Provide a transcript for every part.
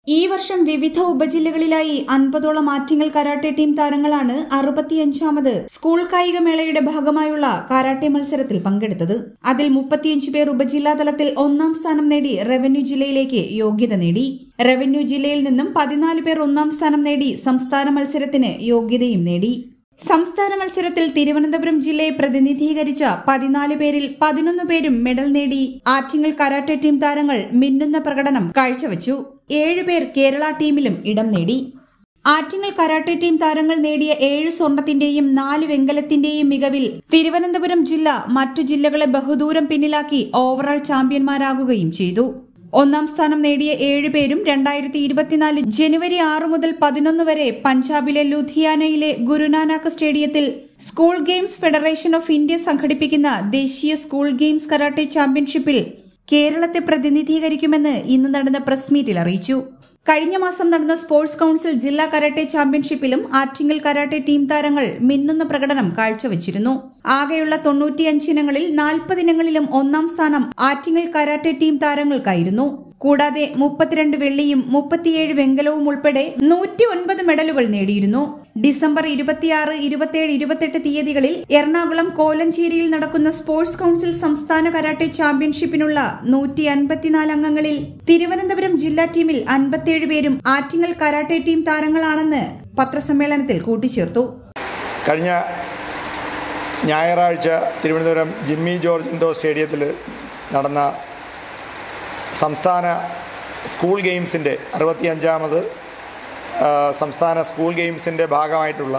ഈ വർഷം വിവിധ ഉപജില്ലകളിലായി 50ഓളം ആറ്റിങ്ങൽ കരാട്ടെ ടീം താരങ്ങളാണ് 65ാമത് സ്കൂൾ കായികമേളയുടെ ഭാഗമായുള്ള കരാട്ടെ മത്സരത്തിൽ പങ്കെടുത്തത്. അതിൽ 35 പേർ ഉപജില്ലാതലത്തിൽ ഒന്നാം സ്ഥാനം നേടി റവന്യൂ ജില്ലയിലേക്ക് യോഗ്യത നേടി. റവന്യൂ ജില്ലയിൽ നിന്നും 14 പേർ ഒന്നാം സ്ഥാനം നേടി സംസ്ഥാന മത്സരത്തിന് യോഗ്യതയും നേടി. സംസ്ഥാന മത്സരത്തിൽ തിരുവനന്തപുരം ജില്ലയെ പ്രതിനിധീകരിച്ച 14 പേരിൽ 11 പേരും മെഡൽ നേടി. ആറ്റിങ്ങൽ കരാട്ടെ ടീം താരങ്ങൾ മിന്നുന്ന പ്രകടനം കാഴ്ചവെച്ചു. 7 പേർ കേരള ടീമിലും ഇടം നേടി. ആറ്റിങ്ങൽ കരാട്ടെ ടീം താരങ്ങൾ നേടിയ 7 സ്വർണത്തിന്റെയും 4 വെങ്കലത്തിന്റെയും മികവിൽ തിരുവനന്തപുരം ജില്ല മറ്റു ജില്ലകളെ ബഹുദൂരം പിന്നിലാക്കി ഓവറോൾ ചാമ്പ്യന്മാരാകുകയും ചെയ്തു. ഒന്നാം സ്ഥാനം നേടിയ 7 പേരും 2024 ജനുവരി 6 മുതൽ 11 വരെ പഞ്ചാബിലെ ലുധിയാനയിലെ ഗുരുനാനാക്ക് സ്റ്റേഡിയത്തിൽ school games federation of India സംഘടിപ്പിക്കുന്ന ദേശീയ സ്കൂൾ ഗെയിംസ് കരാട്ടെ ചാമ്പ്യൻഷിപ്പിൽ കേരളത്തെ പ്രതിനിധീകരിക്കുമെന്ന് ഇന്ന് നടന്ന പ്രസ് മീറ്റിൽ അറിയിച്ചു. കഴിഞ്ഞ മാസം നടന്ന സ്പോർട്സ് കൌൺസിൽ ജില്ലാ കരാട്ടെ ചാമ്പ്യൻഷിപ്പിലും ആറ്റിങ്ങൽ കരാട്ടെ ടീം താരങ്ങൾ മിന്നുന്ന പ്രകടനം കാഴ്ചവെച്ചിരുന്നു. ആകെയുള്ള 95 ഇനങ്ങളിൽ 40 ഇനങ്ങളിലും ഒന്നാം സ്ഥാനം ആറ്റിങ്ങൽ കരാട്ടെ ടീം താരങ്ങൾക്കായിരുന്നു. കൂടാതെ 32 വെള്ളിയും 37 വെങ്കലവും ഉൾപ്പെടെ 109 മെഡലുകൾ നേടിയിരുന്നു. ഡിസംബർ 26, 27, 28 തീയതികളിൽ എറണാകുളം കോലഞ്ചേരിയിൽ നടക്കുന്ന സ്പോർട്സ് കൌൺസിൽ സംസ്ഥാന കരാട്ടെ ചാമ്പ്യൻഷിപ്പിനുള്ള 154 അംഗങ്ങളിൽ തിരുവനന്തപുരം ജില്ലാ ടീമിൽ 57 പേരും ആറ്റിങ്ങൽ കരാട്ടെ ടീം താരങ്ങളാണെന്ന് പത്രസമ്മേളനത്തിൽ കൂട്ടിച്ചേർത്തു. കഴിഞ്ഞ ഞായറാഴ്ച തിരുവനന്തപുരം ജിമ്മി ജോർജ് ഇൻഡോർ സ്റ്റേഡിയത്തിൽ നടന്ന സംസ്ഥാന സ്കൂൾ ഗെയിംസിൻ്റെ 65ാമത് സംസ്ഥാന സ്കൂൾ ഗെയിംസിൻ്റെ ഭാഗമായിട്ടുള്ള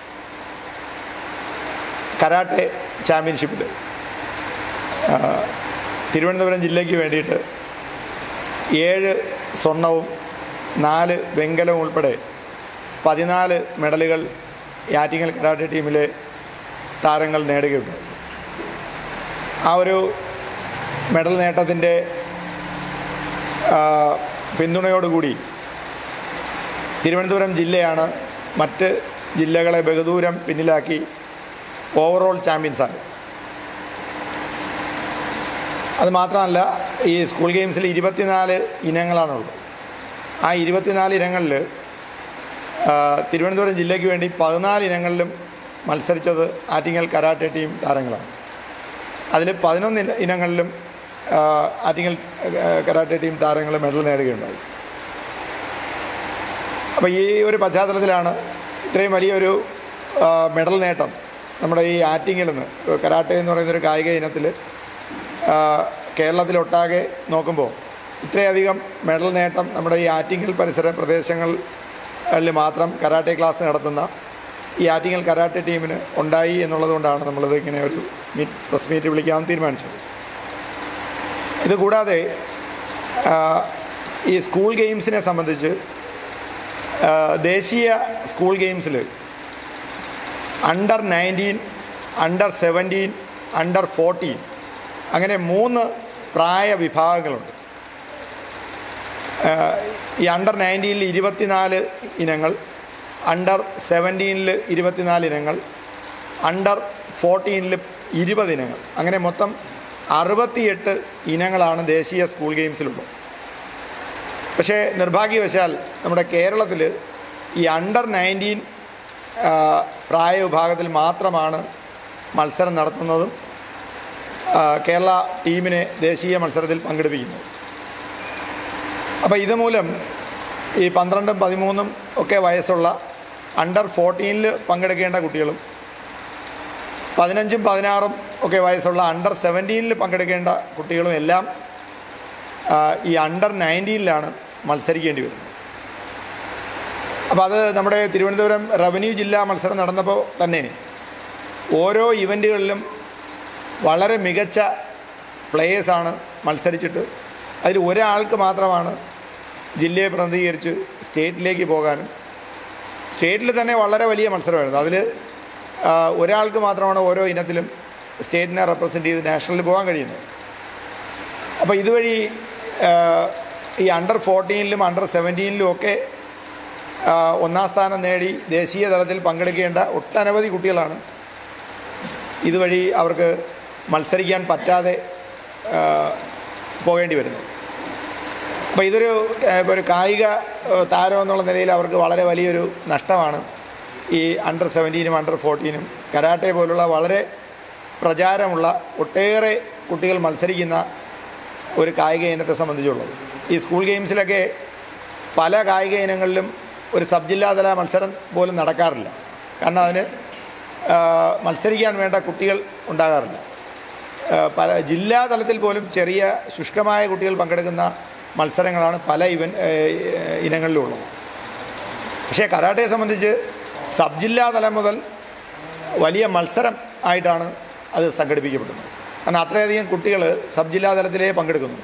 കരാട്ടെ ചാമ്പ്യൻഷിപ്പിൽ തിരുവനന്തപുരം ജില്ലയ്ക്ക് വേണ്ടിയിട്ട് 7 സ്വർണവും 4 വെങ്കലവും ഉൾപ്പെടെ 14 മെഡലുകൾ ആറ്റിങ്ങൽ കരാട്ടെ ടീമിലെ താരങ്ങൾ നേടുകയുണ്ട്. ആ ഒരു മെഡൽ നേട്ടത്തിൻ്റെ പിന്തുണയോടുകൂടി തിരുവനന്തപുരം ജില്ലയാണ് മറ്റ് ജില്ലകളെ ബഹുദൂരം പിന്നിലാക്കി ഓവറോൾ ചാമ്പ്യൻസാണ്. അത് മാത്രമല്ല, ഈ സ്കൂൾ ഗെയിംസിൽ 24 ഇനങ്ങളാണുള്ളത്. ആ 24 ഇനങ്ങളിൽ തിരുവനന്തപുരം ജില്ലയ്ക്ക് വേണ്ടി 14 ഇനങ്ങളിലും മത്സരിച്ചത് ആറ്റിങ്ങൽ കരാട്ടെ ടീം താരങ്ങളാണ്. അതിൽ 11 ഇനങ്ങളിലും ആറ്റിങ്ങൽ കരാട്ടെ ടീം താരങ്ങൾ മെഡൽ നേടുകയുണ്ടായി. അപ്പോൾ ഈ ഒരു പശ്ചാത്തലത്തിലാണ് ഇത്രയും വലിയൊരു മെഡൽ നേട്ടം നമ്മുടെ ഈ ആറ്റിങ്ങിൽ നിന്ന് കരാട്ടെ എന്ന് പറയുന്നൊരു കായിക ഇനത്തിൽ കേരളത്തിലൊട്ടാകെ നോക്കുമ്പോൾ ഇത്രയധികം മെഡൽ നേട്ടം നമ്മുടെ ഈ ആറ്റിങ്ങൽ പരിസര പ്രദേശങ്ങളിൽ മാത്രം കരാട്ടെ ക്ലാസ് നടത്തുന്ന ഈ ആറ്റിങ്ങൽ കരാട്ടെ ടീമിന് ഉണ്ടായി എന്നുള്ളതുകൊണ്ടാണ് നമ്മളിത് ഇങ്ങനെ ഒരു പ്രസ് മീറ്റ് വിളിക്കാൻ തീരുമാനിച്ചത്. ഇതുകൂടാതെ ഈ സ്കൂൾ ഗെയിംസിനെ സംബന്ധിച്ച് ദേശീയ സ്കൂൾ ഗെയിംസിൽ അണ്ടർ 19, അണ്ടർ 17, അണ്ടർ 14 അങ്ങനെ 3 പ്രായ വിഭാഗങ്ങളുണ്ട്. ഈ അണ്ടർ 19-ൽ 24 ഇനങ്ങൾ, അണ്ടർ 17-ൽ 24 ഇനങ്ങൾ, അണ്ടർ 14-ൽ 20 ഇനങ്ങൾ, അങ്ങനെ മൊത്തം 68 ഇനങ്ങളാണ് ദേശീയ സ്കൂൾ ഗെയിംസിലുള്ളത്. പക്ഷേ നിർഭാഗ്യവശാൽ നമ്മുടെ കേരളത്തിൽ ഈ അണ്ടർ 19 പ്രായ വിഭാഗത്തിൽ മാത്രമാണ് മത്സരം നടത്തുന്നതും കേരള ടീമിനെ ദേശീയ മത്സരത്തിൽ പങ്കെടുപ്പിക്കുന്നത്. അപ്പോൾ ഇതുമൂലം ഈ 12, 13 ഒക്കെ വയസ്സുള്ള അണ്ടർ 14-ൽ പങ്കെടുക്കേണ്ട കുട്ടികളും 15, 16 ഒക്കെ വയസ്സുള്ള അണ്ടർ 17-ൽ പങ്കെടുക്കേണ്ട കുട്ടികളും എല്ലാം ഈ അണ്ടർ 19-ലാണ് മത്സരിക്കേണ്ടി വരുന്നത്. അപ്പോൾ അത് നമ്മുടെ തിരുവനന്തപുരം റവന്യൂ ജില്ലാ മത്സരം നടന്നപ്പോൾ തന്നെ ഓരോ ഇവൻറ്റുകളിലും വളരെ മികച്ച പ്ലേയേഴ്സാണ് മത്സരിച്ചിട്ട് അതിൽ ഒരാൾക്ക് മാത്രമാണ് ജില്ലയെ പ്രതിനിധീകരിച്ച് സ്റ്റേറ്റിലേക്ക് പോകാനും, സ്റ്റേറ്റിൽ തന്നെ വളരെ വലിയ മത്സരമായിരുന്നു. അതിൽ ഒരാൾക്ക് മാത്രമാണ് ഓരോ ഇനത്തിലും സ്റ്റേറ്റിനെ റെപ്രസെൻ്റ് ചെയ്ത് നാഷണലിൽ പോകാൻ കഴിയുന്നത്. അപ്പോൾ ഇതുവഴി ഈ അണ്ടർ 14-ലും അണ്ടർ 17-ലും ഒക്കെ ഒന്നാം സ്ഥാനം നേടി ദേശീയ തലത്തിൽ പങ്കെടുക്കേണ്ട ഒട്ടനവധി കുട്ടികളാണ് ഇതുവഴി അവർക്ക് മത്സരിക്കാൻ പറ്റാതെ പോകേണ്ടി വരുന്നത്. അപ്പോൾ ഇതൊരു ഒരു കായിക താരം എന്നുള്ള നിലയിൽ അവർക്ക് വളരെ വലിയൊരു നഷ്ടമാണ്. ഈ അണ്ടർ 17 അണ്ടർ 14 കരാട്ടെ പോലുള്ള വളരെ പ്രചാരമുള്ള ഒട്ടേറെ കുട്ടികൾ മത്സരിക്കുന്ന ഒരു കായിക ഇനത്തെ സംബന്ധിച്ചുള്ളത്. ഈ സ്കൂൾ ഗെയിംസിലൊക്കെ പല കായിക ഇനങ്ങളിലും ഒരു സബ് ജില്ലാതല മത്സരം പോലും നടക്കാറില്ല. കാരണം അതിന് മത്സരിക്കാൻ വേണ്ട കുട്ടികൾ ഉണ്ടാകാറില്ല. പല ജില്ലാ തലത്തിൽ പോലും ചെറിയ ശുഷ്കമായ കുട്ടികൾ പങ്കെടുക്കുന്ന മത്സരങ്ങളാണ് പല ഇനങ്ങളിലുള്ളത്. പക്ഷേ കരാട്ടയെ സംബന്ധിച്ച് സബ് ജില്ലാ തലം മുതൽ വലിയ മത്സരം ആയിട്ടാണ് അത് സംഘടിപ്പിക്കപ്പെടുന്നത്. കാരണം അത്രയധികം കുട്ടികൾ സബ് ജില്ലാ തലത്തിലേ പങ്കെടുക്കുന്നു.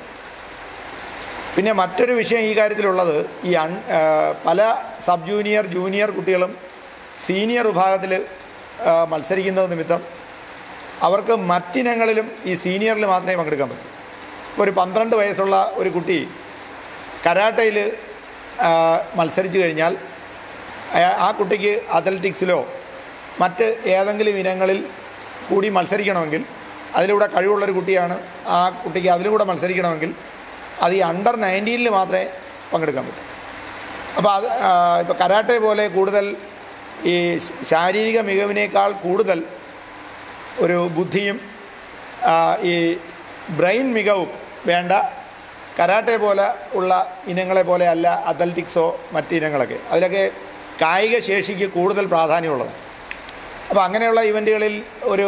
പിന്നെ മറ്റൊരു വിഷയം ഈ കാര്യത്തിലുള്ളത്, ഈ പല സബ് ജൂനിയർ ജൂനിയർ കുട്ടികളും സീനിയർ വിഭാഗത്തിൽ മത്സരിക്കുന്നത് നിമിത്തം അവർക്ക് മറ്റിനങ്ങളിലും ഈ സീനിയറിൽ മാത്രമേ പങ്കെടുക്കാൻ പറ്റൂ. ഇപ്പോൾ ഒരു 12 വയസ്സുള്ള ഒരു കുട്ടി കരാട്ടയിൽ മത്സരിച്ചു കഴിഞ്ഞാൽ ആ കുട്ടിക്ക് അത്ലറ്റിക്സിലോ മറ്റ് ഏതെങ്കിലും ഇനങ്ങളിൽ കൂടി മത്സരിക്കണമെങ്കിൽ, അതിലൂടെ കഴിവുള്ളൊരു കുട്ടിയാണ്, ആ കുട്ടിക്ക് അതിലൂടെ മത്സരിക്കണമെങ്കിൽ അത് ഈ അണ്ടർ 19 മാത്രമേ പങ്കെടുക്കാൻ പറ്റൂ. അപ്പോൾ അത് ഇപ്പോൾ കരാട്ടെ പോലെ കൂടുതൽ ഈ ശാരീരിക മികവിനേക്കാൾ കൂടുതൽ ഒരു ബുദ്ധിയും ഈ ബ്രെയിൻ മികവും വേണ്ട കരാട്ടെ പോലെ ഉള്ള ഇനങ്ങളെ പോലെ അല്ല അത്ലറ്റിക്സോ മറ്റ് ഇനങ്ങളൊക്കെ. അതിലൊക്കെ കായിക ശേഷിക്ക് കൂടുതൽ പ്രാധാന്യമുള്ളത്. അപ്പോൾ അങ്ങനെയുള്ള ഇവൻറ്റുകളിൽ ഒരു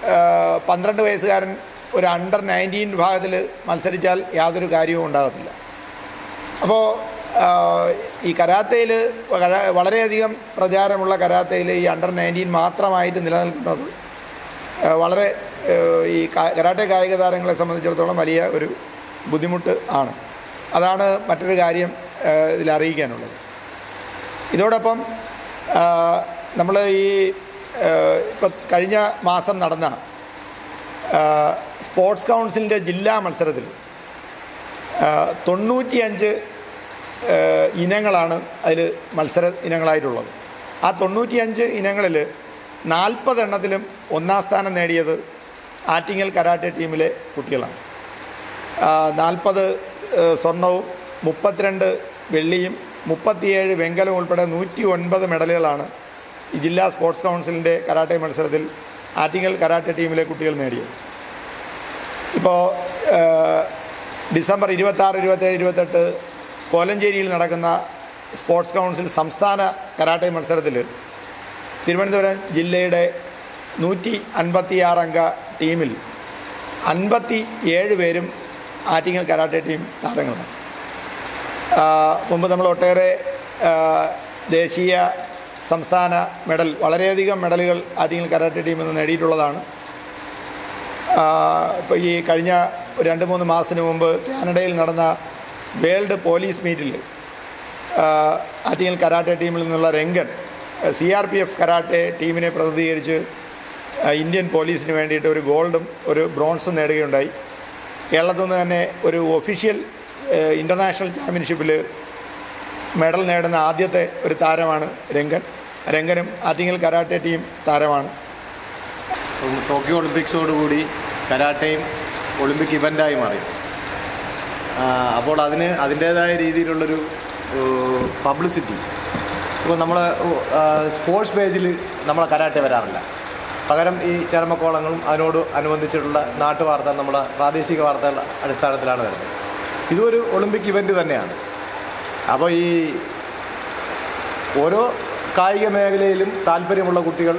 12 വയസ്സുകാരൻ ഒരു അണ്ടർ 19 വിഭാഗത്തിൽ മത്സരിച്ചാൽ യാതൊരു കാര്യവും ഉണ്ടാകത്തില്ല. അപ്പോൾ ഈ കരാത്തയിൽ വളരെയധികം പ്രചാരമുള്ള കരാത്തയിൽ ഈ അണ്ടർ 19 മാത്രമായിട്ട് നിലനിൽക്കുന്നത് വളരെ ഈ കരാട്ടെ കായിക താരങ്ങളെ സംബന്ധിച്ചിടത്തോളം വലിയ ഒരു ബുദ്ധിമുട്ട് ആണ്. അതാണ് മറ്റൊരു കാര്യം ഇതിലറിയിക്കാനുള്ളത്. ഇതോടൊപ്പം നമ്മൾ ഈ ഇപ്പോൾ കഴിഞ്ഞ മാസം നടന്ന സ്പോർട്സ് കൗൺസിലിൻ്റെ ജില്ലാ മത്സരത്തിൽ 95 ഇനങ്ങളാണ് അതിൽ മത്സര ഇനങ്ങളായിട്ടുള്ളത്. ആ 95 ഇനങ്ങളിൽ 40 എണ്ണത്തിലും ഒന്നാം സ്ഥാനം നേടിയത് ആറ്റിങ്ങൽ കരാട്ടെ ടീമിലെ കുട്ടികളാണ്. 40 സ്വർണവും 32 വെള്ളിയും 37 വെങ്കലവും ഉൾപ്പെടെ 109 മെഡലുകളാണ് ഈ ജില്ലാ സ്പോർട്സ് കൗൺസിലിൻ്റെ കരാട്ടെ മത്സരത്തിൽ ആറ്റിങ്ങൽ കരാട്ടെ ടീമിലെ കുട്ടികൾ നേടിയത്. ഇപ്പോൾ ഡിസംബർ 26, 27, 28 കോലഞ്ചേരിയിൽ നടക്കുന്ന സ്പോർട്സ് കൗൺസിൽ സംസ്ഥാന കരാട്ടെ മത്സരത്തിൽ തിരുവനന്തപുരം ജില്ലയുടെ 156 അംഗ ടീമിൽ 57 പേരും ആറ്റിങ്ങൽ കരാട്ടെ ടീം താരങ്ങളാണ്. മുമ്പ് നമ്മൾ ഒട്ടേറെ ദേശീയ സംസ്ഥാന മെഡൽ, വളരെയധികം മെഡലുകൾ ആറ്റിങ്ങൽ കരാട്ടെ ടീമിൽ നിന്ന് നേടിയിട്ടുള്ളതാണ്. ഇപ്പോൾ ഈ കഴിഞ്ഞ 2-3 മാസത്തിന് മുമ്പ് കാനഡയിൽ നടന്ന വേൾഡ് പോലീസ് മീറ്റിൽ ആറ്റിങ്ങൽ കരാട്ടെ ടീമിൽ നിന്നുള്ള രംഗൻ CRPF കരാട്ടെ ടീമിനെ പ്രതിനിധീകരിച്ച് ഇന്ത്യൻ പോലീസിന് വേണ്ടിയിട്ട് ഒരു ഗോൾഡും ഒരു ബ്രോൺസും നേടുകയുണ്ടായി. കേരളത്തിൽ നിന്ന് തന്നെ ഒരു ഒഫീഷ്യൽ ഇൻ്റർനാഷണൽ ചാമ്പ്യൻഷിപ്പിൽ മെഡൽ നേടുന്ന ആദ്യത്തെ ഒരു താരമാണ് രംഗനും ആറ്റിങ്ങൽ കരാട്ടെ ടീം താരമാണ്. ടോക്കിയോ ഒളിമ്പിക്സോടുകൂടി കരാട്ടയും ഒളിമ്പിക് ഇവൻ്റായി മാറി. അപ്പോൾ അതിൻ്റേതായ രീതിയിലുള്ളൊരു പബ്ലിസിറ്റി ഇപ്പോൾ നമ്മൾ സ്പോർട്സ് പേജിൽ നമ്മളെ കരാട്ടെ വരാറില്ല. പകരം ഈ ചരമക്കോളങ്ങളും അതിനോട് അനുബന്ധിച്ചിട്ടുള്ള നാട്ടുവാർത്ത, നമ്മുടെ പ്രാദേശിക വാർത്തകളുടെ അടിസ്ഥാനത്തിലാണ് വരുന്നത്. ഇതൊരു ഒളിമ്പിക് ഇവൻ്റ് തന്നെയാണ്. അപ്പോൾ ഈ ഓരോ കായിക മേഖലയിലും താല്പര്യമുള്ള കുട്ടികൾ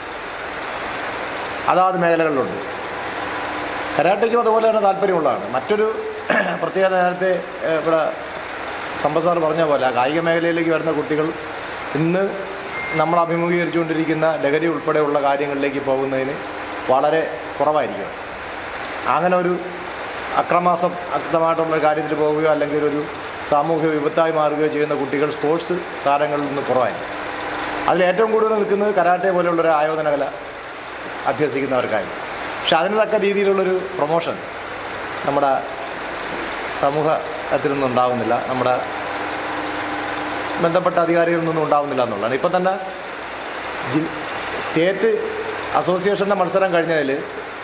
അതാത് മേഖലകളിലുണ്ട്. കരാട്ടയ്ക്കും അതുപോലെ തന്നെ താല്പര്യമുള്ളതാണ്. മറ്റൊരു പ്രത്യേകത നേരത്തെ ഇവിടെ സമ്പത്ത് സാർ പറഞ്ഞ പോലെ കായിക മേഖലയിലേക്ക് വരുന്ന കുട്ടികൾ ഇന്ന് നമ്മൾ അഭിമുഖീകരിച്ചുകൊണ്ടിരിക്കുന്ന ലഹരി ഉൾപ്പെടെയുള്ള കാര്യങ്ങളിലേക്ക് പോകുന്നതിന് വളരെ കുറവായിരിക്കും. അങ്ങനെ ഒരു അക്രമാസക്തമായിട്ടുള്ള കാര്യത്തിൽ പോവുകയോ അല്ലെങ്കിൽ ഒരു സാമൂഹ്യ വിപത്തായി മാറുകയോ ചെയ്യുന്ന കുട്ടികൾ സ്പോർട്സ് താരങ്ങളിൽ നിന്ന് കുറവായിരിക്കും. അതിലേറ്റവും കൂടുതൽ നിൽക്കുന്നത് കരാട്ടെ പോലെയുള്ളൊരു ആയോധന കല അഭ്യസിക്കുന്നവർക്കായി. പക്ഷെ അതിന് തക്ക രീതിയിലുള്ളൊരു പ്രൊമോഷൻ നമ്മുടെ സമൂഹത്തിൽ നിന്നുണ്ടാവുന്നില്ല, നമ്മുടെ ബന്ധപ്പെട്ട അധികാരികളിൽ നിന്നും ഉണ്ടാവുന്നില്ല എന്നുള്ളതാണ്. ഇപ്പം തന്നെ സ്റ്റേറ്റ് അസോസിയേഷൻ്റെ മത്സരം കഴിഞ്ഞതിൽ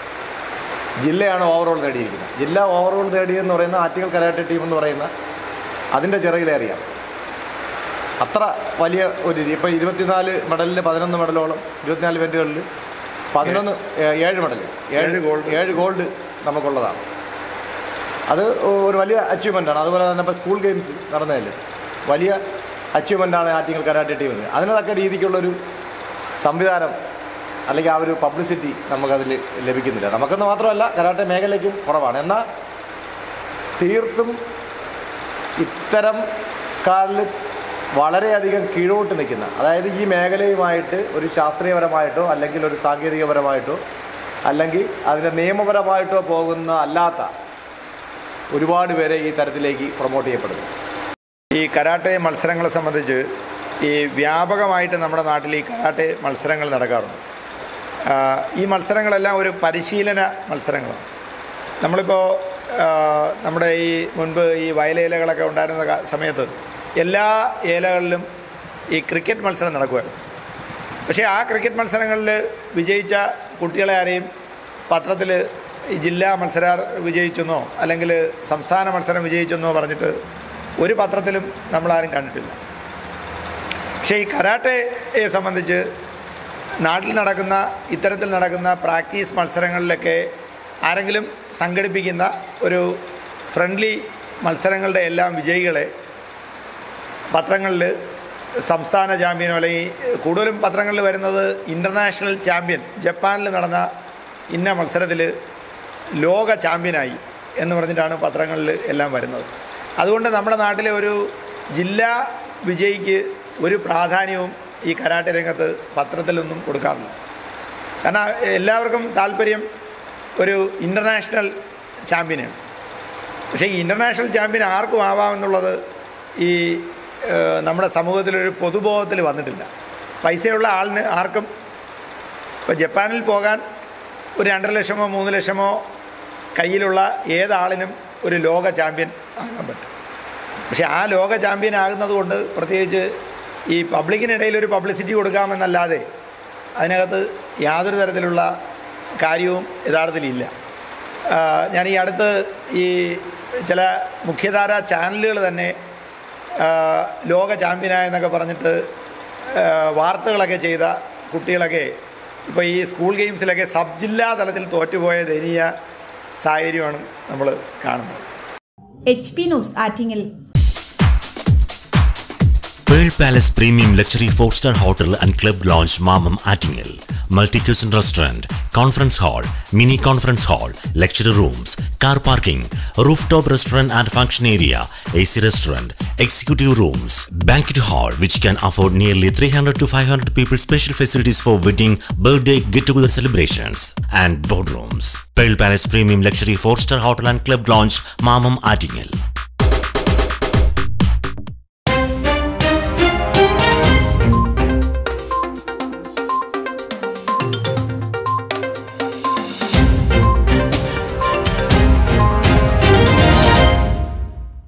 ജില്ലയാണ് ഓവറോൾ നേടിയിരിക്കുന്നത്. ജില്ല ഓവറോൾ നേടിയെന്ന് പറയുന്ന ആറ്റിങ്ങൽ കരാട്ടെ ടീം എന്ന് പറയുന്ന അതിൻ്റെ ചിറകിലേറിയാണ്. അത്ര വലിയ ഒരു ഇപ്പോൾ 24 മെഡലിൽ 11 മെഡലോളം 24 ഇവൻറ്റുകളിൽ 7 മെഡൽ 7 ഗോൾഡ് നമുക്കുള്ളതാണ്. അത് ഒരു വലിയ അച്ചീവ്മെൻ്റാണ്. അതുപോലെ തന്നെ ഇപ്പോൾ സ്കൂൾ ഗെയിംസ് നടന്നതിൽ വലിയ അച്ചീവ്മെൻ്റാണ് ആറ്റിങ്ങൽ കരാട്ടെ ടീമിന്. അതിന് തക്ക രീതിക്കുള്ളൊരു സംവിധാനം അല്ലെങ്കിൽ ആ ഒരു പബ്ലിസിറ്റി നമുക്കതിൽ ലഭിക്കുന്നില്ല. നമുക്കെന്ന് മാത്രമല്ല കരാട്ടെ മേഖലയ്ക്കും കുറവാണ്. എന്നാൽ തീർത്തും ഇത്തരം കാലിൽ വളരെയധികം കീഴോട്ട് നിൽക്കുന്ന, അതായത് ഈ മേഖലയുമായിട്ട് ഒരു ശാസ്ത്രീയപരമായിട്ടോ അല്ലെങ്കിൽ ഒരു സാങ്കേതികപരമായിട്ടോ അല്ലെങ്കിൽ അതിൻ്റെ നിയമപരമായിട്ടോ പോകുന്ന അല്ലാത്ത ഒരുപാട് പേരെ ഈ തരത്തിലേക്ക് പ്രൊമോട്ട് ചെയ്യപ്പെടുന്നു. ഈ കരാട്ടെ മത്സരങ്ങളെ സംബന്ധിച്ച് ഈ വ്യാപകമായിട്ട് നമ്മുടെ നാട്ടിൽ ഈ കരാട്ടെ മത്സരങ്ങൾ നടക്കാറുണ്ട്. ഈ മത്സരങ്ങളെല്ലാം ഒരു പരിശീലന മത്സരങ്ങളാണ്. നമ്മളിപ്പോൾ നമ്മുടെ ഈ മുൻപ് ഈ വയലേലകളൊക്കെ ഉണ്ടായിരുന്ന സമയത്ത് എല്ലാ ഏലകളിലും ഈ ക്രിക്കറ്റ് മത്സരം നടക്കുമായിരുന്നു. പക്ഷേ ആ ക്രിക്കറ്റ് മത്സരങ്ങളിൽ വിജയിച്ച കുട്ടികളെ ആരെയും പത്രത്തിൽ ഈ ജില്ലാ മത്സരം വിജയിച്ചെന്നോ അല്ലെങ്കിൽ സംസ്ഥാന മത്സരം വിജയിച്ചെന്നോ പറഞ്ഞിട്ട് ഒരു പത്രത്തിലും നമ്മളാരും കണ്ടിട്ടില്ല. പക്ഷേ ഈ കരാട്ടയെ സംബന്ധിച്ച് നാട്ടിൽ നടക്കുന്ന ഇത്തരത്തിൽ നടക്കുന്ന പ്രാക്ടീസ് മത്സരങ്ങളിലൊക്കെ ആരെങ്കിലും സംഘടിപ്പിക്കുന്ന ഒരു ഫ്രണ്ട്ലി മത്സരങ്ങളുടെ എല്ലാം വിജയികളെ പത്രങ്ങളിൽ സംസ്ഥാന ചാമ്പ്യനോ അല്ലെങ്കിൽ കൂടുതലും പത്രങ്ങളിൽ വരുന്നത് ഇൻ്റർനാഷണൽ ചാമ്പ്യൻ, ജപ്പാനിൽ നടന്ന ഇന്ന മത്സരത്തിൽ ലോക ചാമ്പ്യനായി എന്ന് പറഞ്ഞിട്ടാണ് പത്രങ്ങളിൽ എല്ലാം വരുന്നത്. അതുകൊണ്ട് നമ്മുടെ നാട്ടിലെ ഒരു ജില്ലാ വിജയിക്ക് ഒരു പ്രാധാന്യവും ഈ കരാട്ടെ രംഗത്ത് പത്രത്തിലൊന്നും കൊടുക്കാറില്ല. കാരണം എല്ലാവർക്കും താല്പര്യം ഒരു ഇൻ്റർനാഷണൽ ചാമ്പ്യനാണ്. പക്ഷേ ഈ ഇൻ്റർനാഷണൽ ചാമ്പ്യൻ ആർക്കും ആവാമെന്നുള്ളത് ഈ നമ്മുടെ സമൂഹത്തിലൊരു പൊതുബോധത്തിൽ വന്നിട്ടില്ല. പൈസയുള്ള ആളിന് ആർക്കും ഇപ്പോൾ ജപ്പാനിൽ പോകാൻ ഒരു 2.5 ലക്ഷമോ 3 ലക്ഷമോ കയ്യിലുള്ള ഏതാളിനും ഒരു ലോക ചാമ്പ്യൻ ആകാൻ പറ്റും. പക്ഷേ ആ ലോക ചാമ്പ്യൻ ആകുന്നത് കൊണ്ട് പ്രത്യേകിച്ച് ഈ പബ്ലിക്കിനിടയിൽ ഒരു പബ്ലിസിറ്റി കൊടുക്കാമെന്നല്ലാതെ അതിനകത്ത് യാതൊരു തരത്തിലുള്ള കാര്യവും യഥാർത്ഥത്തിലില്ല. ഞാൻ ഈ അടുത്ത് ഈ ചില മുഖ്യധാര ചാനലുകൾ തന്നെ ലോക ചാമ്പ്യനായെന്നൊക്കെ പറഞ്ഞിട്ട് വാർത്തകളൊക്കെ ചെയ്ത കുട്ടികളൊക്കെ ഇപ്പോൾ ഈ സ്കൂൾ ഗെയിംസിലൊക്കെ സബ് ജില്ലാ തലത്തിൽ തോറ്റുപോയ ദയനീയ സാഹചര്യമാണ് നമ്മൾ കാണുന്നത്. HP news Attingal. Pearl Palace Premium Luxury 4-star Hotel and Club Lounge Mamam Attingel. Multi-cuisine restaurant, conference hall, mini conference hall, lecture rooms, car parking, rooftop restaurant and function area, AC restaurant, executive rooms, banquet hall which can afford nearly 300 to 500 people, special facilities for wedding, birthday, get-together celebrations and boardrooms. Pearl Palace Premium Luxury 4-star Hotel and Club Lounge Mamam Attingel.